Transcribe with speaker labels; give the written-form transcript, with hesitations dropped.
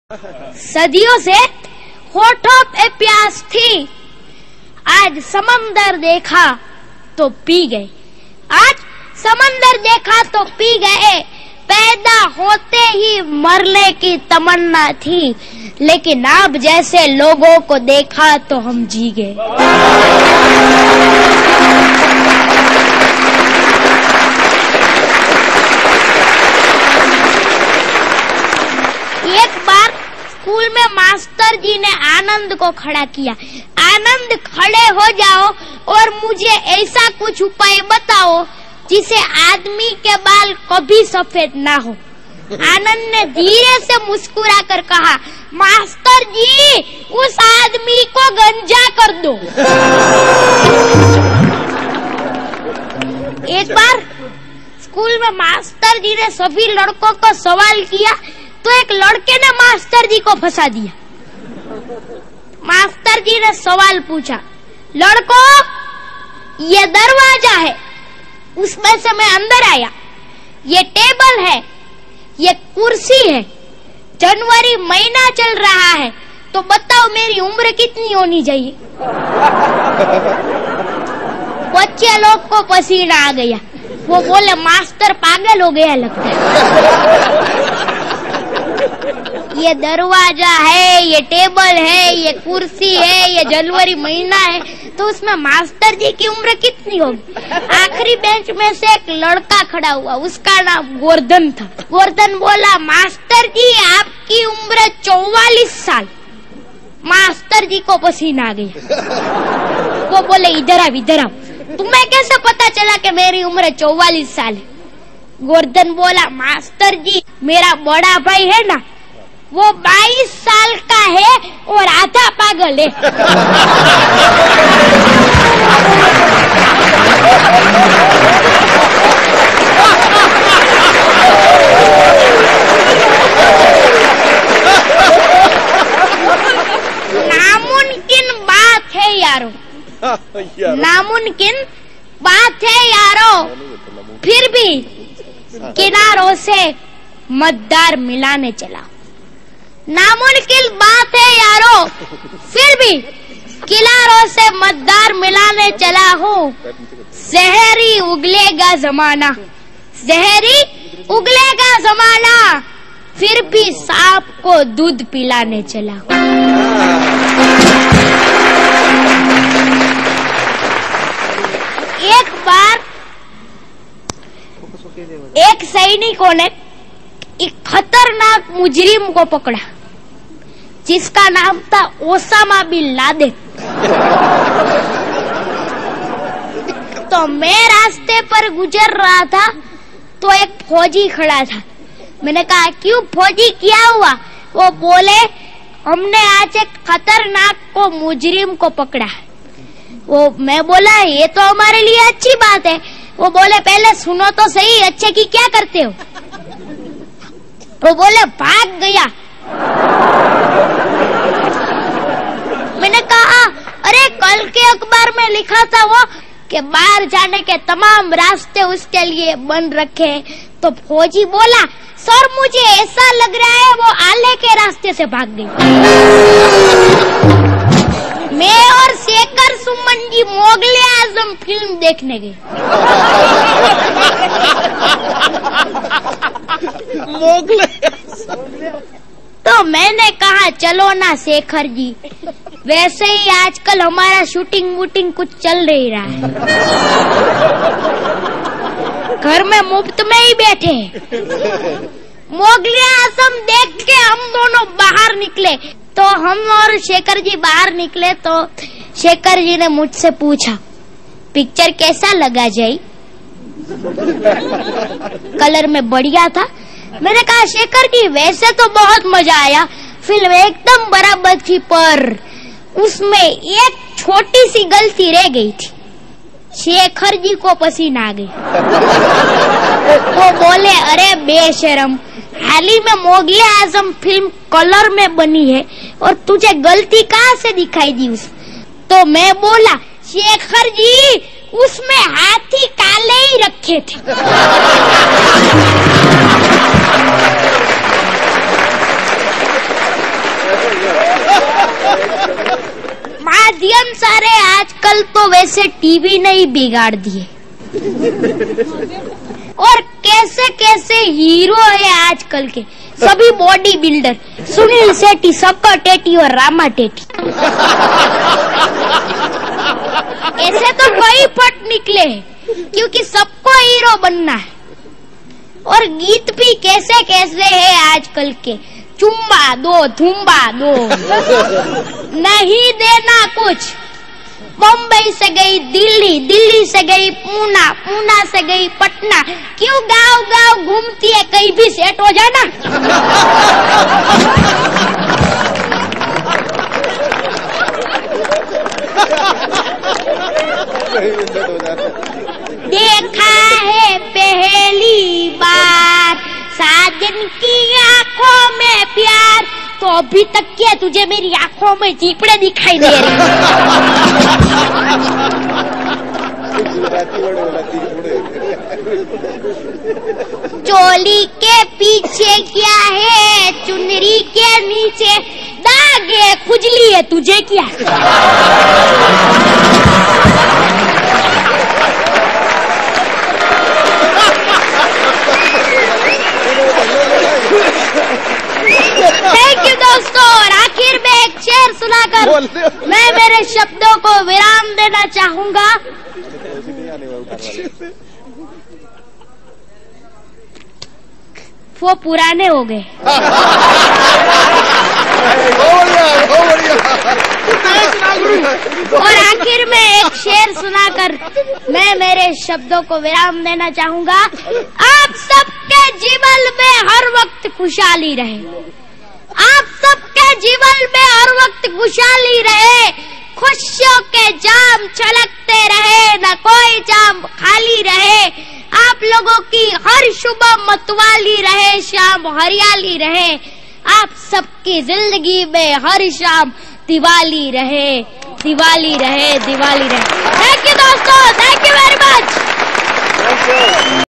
Speaker 1: सदियों से होठों पे प्यास थी, आज समंदर देखा तो पी गए। आज समंदर देखा तो पी गए। पैदा होते ही मरने की तमन्ना थी, लेकिन आप जैसे लोगों को देखा तो हम जी गए। एक बार स्कूल में मास्टर जी ने आनंद को खड़ा किया। आनंद, खड़े हो जाओ और मुझे ऐसा कुछ उपाय बताओ जिसे आदमी के बाल कभी सफेद ना हो। आनंद ने धीरे से मुस्कुराकर कहा, मास्टर जी, उस आदमी को गंजा कर दो। एक बार स्कूल में मास्टर जी ने सभी लड़कों को सवाल किया तो एक लड़के ने मास्टर जी को फंसा दिया। मास्टर जी ने सवाल पूछा, लड़कों, ये दरवाजा है, उसमें से मैं अंदर आया। ये टेबल है, ये कुर्सी है। जनवरी महीना चल रहा है, तो बताओ मेरी उम्र कितनी होनी चाहिए? बच्चे लोग को पसीना आ गया। वो बोले, मास्टर पागल हो गया लगता है। ये दरवाजा है, ये टेबल है, ये कुर्सी है, ये जनवरी महीना है, तो उसमें मास्टर जी की उम्र कितनी होगी? आखिरी बेंच में से एक लड़का खड़ा हुआ, उसका नाम गोवर्धन था। गोवर्धन बोला, मास्टर जी, आपकी उम्र 44 साल। मास्टर जी को पसीना आ गया। वो बोले, इधर आओ, इधर आओ, तुम्हें कैसे पता चला कि मेरी उम्र 44 साल है? गोवर्धन बोला, मास्टर जी, मेरा बड़ा भाई है ना, वो 22 साल का है और आधा पागल है। नामुमकिन बात है यारो, नामुमकिन बात है यारो, फिर भी किनारों से मतदार मिलाने चला। नामुमकिन बात है यारो, फिर भी किनारों से मतदार मिलाने चला हूँ। जहरी उगलेगा जमाना, जहरी उगलेगा जमाना, फिर भी सांप को दूध पिलाने चला। एक बार एक सैनिकों ने एक खतरनाक मुजरिम को पकड़ा, जिसका नाम था ओसामा बिन लादेन। तो मैं रास्ते पर गुजर रहा था तो एक फौजी खड़ा था। मैंने कहा, क्यों फौजी, क्या हुआ? वो बोले, हमने आज एक खतरनाक को मुजरिम को पकड़ा। वो मैं बोला, ये तो हमारे लिए अच्छी बात है। वो बोले, पहले सुनो तो सही, अच्छे की क्या करते हो? वो बोले, भाग गया। मैंने कहा, अरे कल के अखबार में लिखा था वो कि बाहर जाने के तमाम रास्ते उसके लिए बंद रखे। तो फौजी बोला, सर मुझे ऐसा लग रहा है वो आले के रास्ते से भाग गई। मैं और शेखर सुमन जी मोगले आजम फिल्म देखने गए।
Speaker 2: मोगले
Speaker 1: तो मैंने कहा, चलो ना शेखर जी, वैसे ही आजकल हमारा शूटिंग वूटिंग कुछ चल नहीं रहा है, घर में मुफ्त में ही बैठे। मोगले आजम देख के हम दोनों बाहर निकले। तो हम और शेखर जी बाहर निकले तो शेखर जी ने मुझसे पूछा, पिक्चर कैसा लगा जाई? कलर में बढ़िया था। मैंने कहा, शेखर जी वैसे तो बहुत मजा आया, फिल्म एकदम बराबर थी, पर उसमें एक छोटी सी गलती रह गई थी। शेखर जी को पसीना आ गई। वो बोले, अरे बेशरम, हाल ही में मोगले आजम फिल्म कलर में बनी है और तुझे गलती कहाँ से दिखाई दी उस? तो मैं बोला, शेखर जी, उसमें हाथी काले ही रखे थे। सारे आजकल तो वैसे टीवी ने ही बिगाड़ दिए। और कैसे कैसे हीरो है आजकल के, सभी बॉडी बिल्डर, सुनील शेट्टी, शंकर टेटी और रामा टेटी। ऐसे तो कई फट निकले क्योंकि सबको हीरो बनना है। और गीत भी कैसे कैसे है आजकल के, चुम्बा दो थुम्बा दो, नहीं देना कुछ। मुंबई से गई दिल्ली, दिल्ली से गई पूना, पूना से गई पटना, क्यों गांव गांव घूमती है, कहीं भी सेट हो जाना। देखा है पहली बार साजन की आंखों में प्यार, तो अभी तक क्या तुझे मेरी आंखों में चीपड़े दिखाई दे रही? चोली के पीछे क्या है, चुनरी के नीचे दाग है, खुजली है, तुझे क्या? थैंक यू दोस्तों। और आखिर में एक शेर सुनाकर मैं मेरे शब्दों को विराम देना चाहूंगा। वो पुराने हो गए। और आखिर में एक शेर सुनाकर मैं मेरे शब्दों को विराम देना चाहूंगा। आप सबके जीवन में हर वक्त खुशहाली रहे, आप सबके जीवन में हर वक्त खुशहाली रहे, खुशियों के जाम छलकते रहे, न कोई जाम खाली रहे। आप लोगों की हर सुबह मतवाली रहे, शाम हरियाली रहे। आप सबकी जिंदगी में हर शाम दिवाली रहे, दिवाली रहे, दिवाली रहे। थैंक यू दोस्तों, थैंक यू वेरी मच।